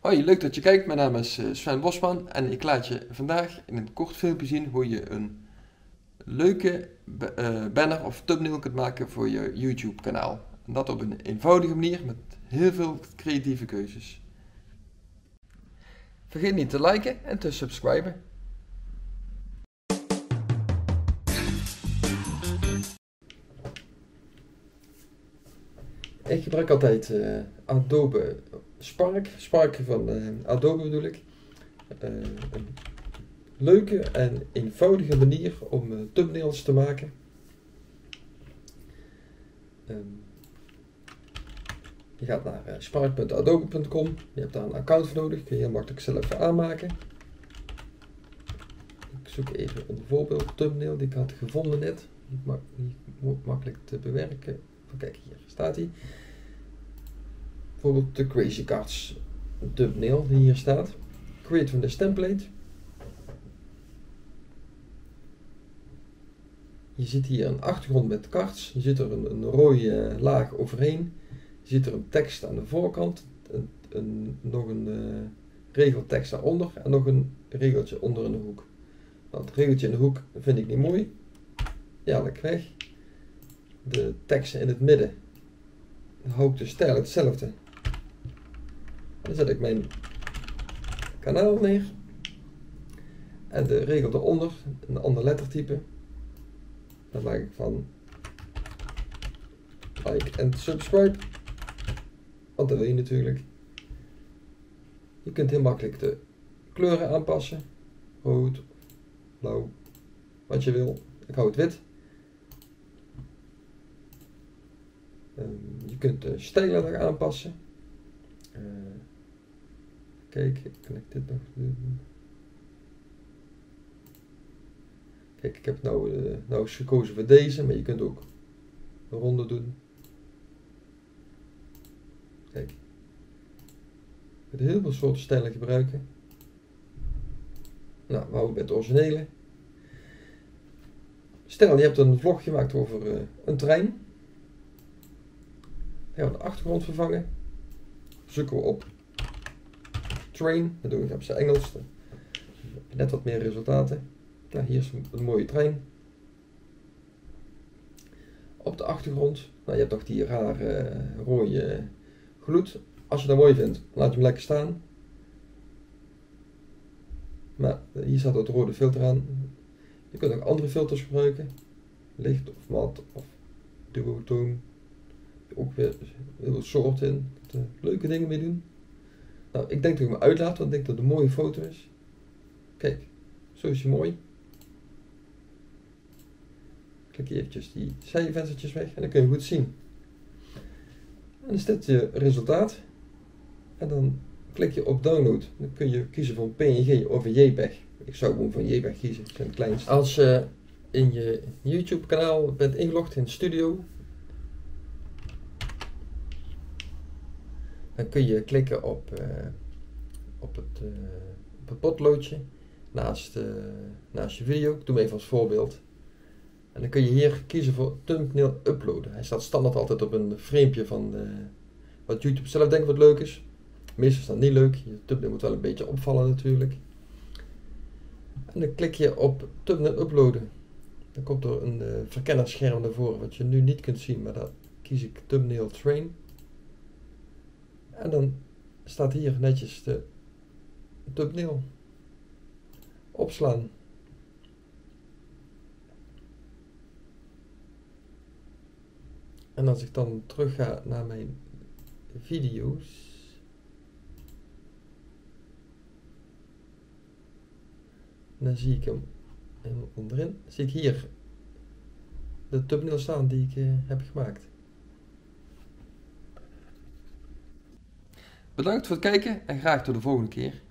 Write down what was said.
Hoi, leuk dat je kijkt. Mijn naam is Sven Bosman en ik laat je vandaag in een kort filmpje zien hoe je een leuke banner of thumbnail kunt maken voor je YouTube kanaal. En dat op een eenvoudige manier met heel veel creatieve keuzes. Vergeet niet te liken en te subscriben. Ik gebruik altijd Adobe Spark van Adobe bedoel ik. Een leuke en eenvoudige manier om thumbnails te maken. Je gaat naar spark.adobe.com. Je hebt daar een account voor nodig. Kun je heel makkelijk zelf aanmaken. Ik zoek even een voorbeeld thumbnail die ik had gevonden net. Niet makkelijk te bewerken. Kijk, hier staat hij. Bijvoorbeeld de Crazy Cards thumbnail die hier staat. Create from this template. Je ziet hier een achtergrond met cards. Je ziet er een rode laag overheen. Je ziet er een tekst aan de voorkant. Nog een regeltekst daaronder. En nog een regeltje onder in de hoek. Nou, het regeltje in de hoek vind ik niet mooi. Die haal ik weg. De teksten in het midden. Dan hou ik de stijl hetzelfde. Dan zet ik mijn kanaal neer. En de regel eronder, een ander lettertype. Dan maak ik van like en subscribe. Want dat wil je natuurlijk. Je kunt heel makkelijk de kleuren aanpassen. Rood, blauw, wat je wil. Ik hou het wit. Je kunt de stijlen nog aanpassen. Kijk, kan ik dit nog doen? Kijk, ik heb nou eens gekozen voor deze, maar je kunt ook een ronde doen. Kijk. Je kunt heel veel soorten stijlen gebruiken. Nou, we houden bij het originele. Stel, je hebt een vlog gemaakt over een trein. Dan gaan we de achtergrond vervangen. Zoeken we op train. Dat doe ik op zijn Engels. Dan heb je net wat meer resultaten. Nou, hier is een mooie trein. Op de achtergrond. Nou, je hebt toch die rare rode gloed. Als je dat mooi vindt, laat je hem lekker staan. Maar hier staat het rode filter aan. Je kunt ook andere filters gebruiken. Licht of mat of duotoon. Ook weer heel veel soorten in. Leuke dingen mee doen. Nou, ik denk dat ik me uitlaat, want ik denk dat het een mooie foto is. Kijk, zo is hij mooi. Klik je eventjes die zijvenstertjes weg en dan kun je hem goed zien. En dan is dit je resultaat. En dan klik je op download. Dan kun je kiezen voor een PNG of een JPEG. Ik zou gewoon van JPEG kiezen, dat zijn het kleinste. Als je in je YouTube kanaal bent ingelogd in Studio, dan kun je klikken op het potloodje naast je video. Ik doe hem even als voorbeeld. En dan kun je hier kiezen voor thumbnail uploaden. Hij staat standaard altijd op een framepje van wat YouTube zelf denkt wat leuk is. Meestal is dat niet leuk. Je thumbnail moet wel een beetje opvallen natuurlijk. En dan klik je op thumbnail uploaden. Dan komt er een verkennerscherm naar voren wat je nu niet kunt zien, maar dan kies ik thumbnail train. En dan staat hier netjes de thumbnail. Opslaan. En als ik dan terug ga naar mijn video's. Dan zie ik hem helemaal onderin. Zie ik hier de thumbnail staan die ik heb gemaakt. Bedankt voor het kijken en graag tot de volgende keer.